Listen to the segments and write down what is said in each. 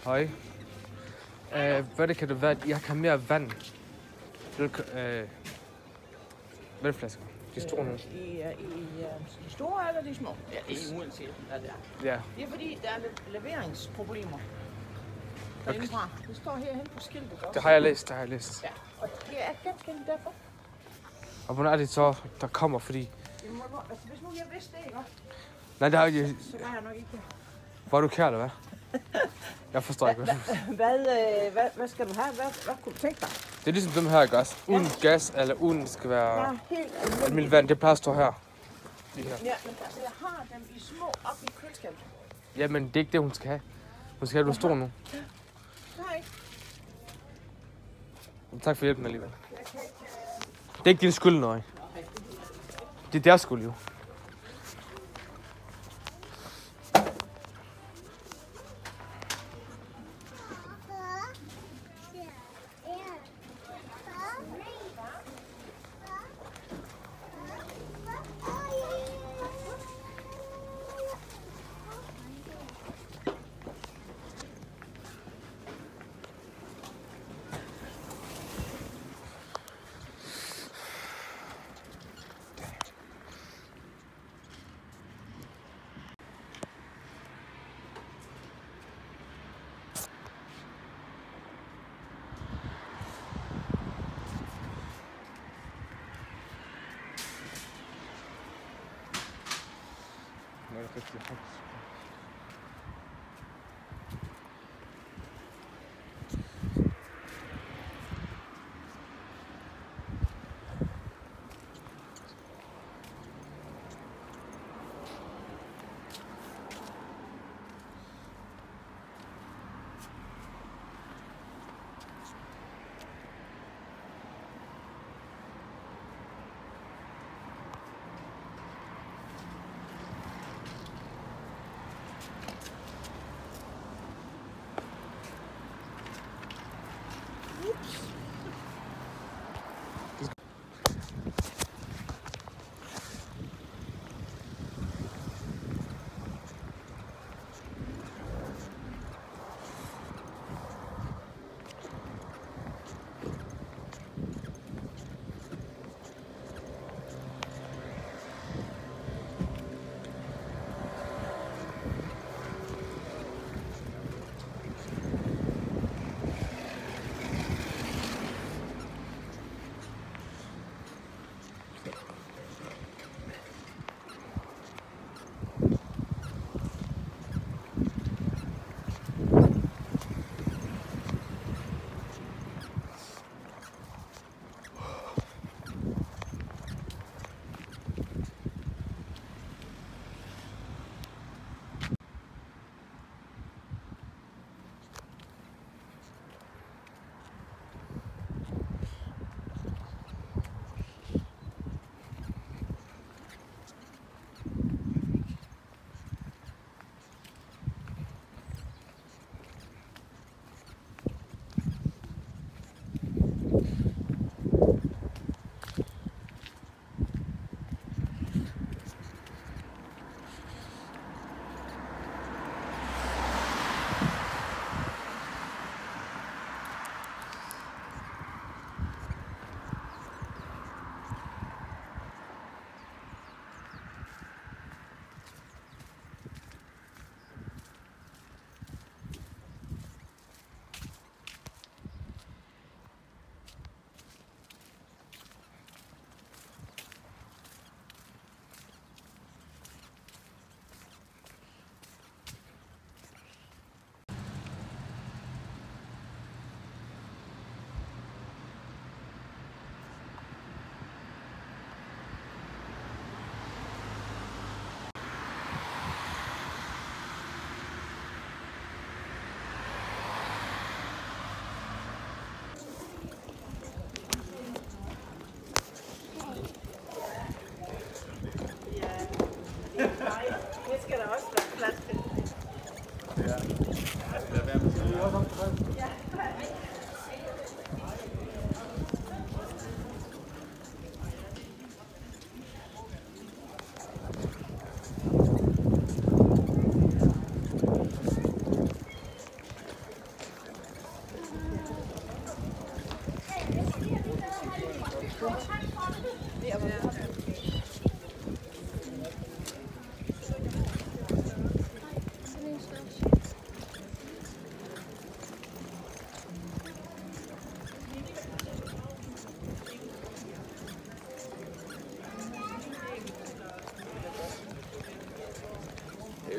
Hej. Hvad kan det være? Jeg kan have mere vand. Vandflasker. De store nu. De store eller de små? Ja, det er uanset hvad det er. Ja. Det er fordi, der er leveringsproblemer derindefra. Det står herhen på skiltet også. Det har jeg læst, Ja, og det er ganske enkelt derfor. Og hvornår er det så, der kommer? Fordi... Altså, hvis nu jeg vidste det, ikke? Nej, det har jeg... Så var jeg nok ikke. Hvor er du kær, eller hvad? Jeg forstår ikke, Hvad skal du have? Hvad kunne du tænke dig? Det er ligesom dem her, ikke også? Uden gas, eller uden skal være... Ja, helt almindelig vand, det plejer at stå her. Lige her. Ja, men altså, jeg har dem i små op i køleskabet. Jamen, det er ikke det, hun skal have. Hun skal have, du står nu. Nej. Tak for hjælpen alligevel. Det er ikke din skyld, nøj. Det er deres skyld, jo.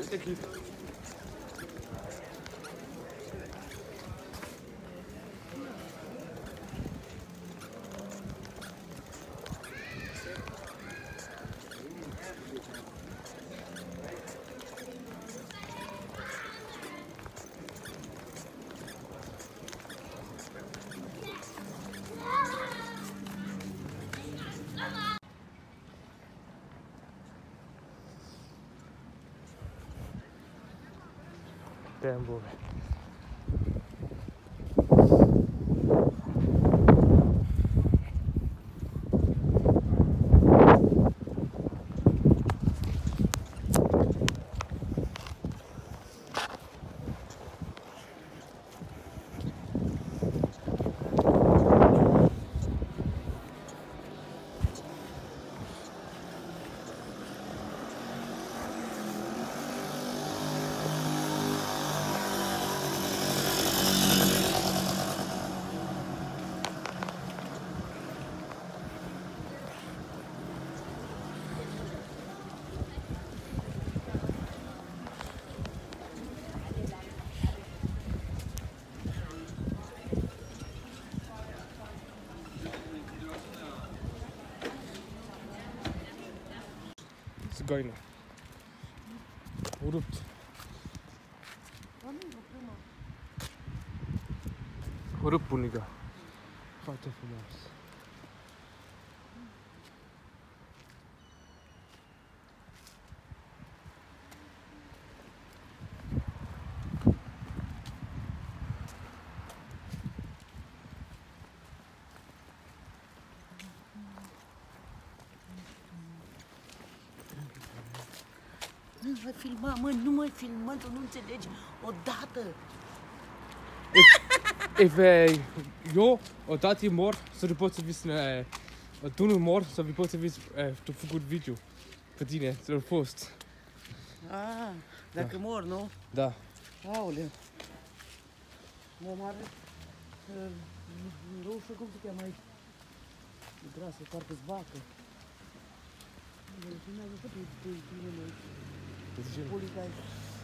Este clip. Damn boy. Țigaină. Rupt. Rupt bunica. Foarte frumos. Nu mai filma, mă, nu mai filma, tu nu înțelegi. Odată. If eu odată mor, så du på til hvis du nu mor, så vi på til hvis du får godt video for dine, så du post. Ah, dacă mor, nu? Da. Aoleu. Mă mare. Nu știu cum se cheamă aici. E grasă, parcă-s vacă. Filmează tot pe tine, Deci, politica aici.